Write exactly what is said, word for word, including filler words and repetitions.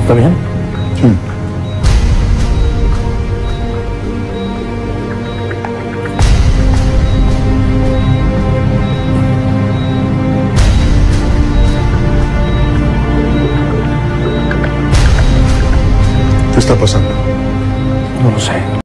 ¿Está bien? Mm. ¿Qué está pasando? No lo sé.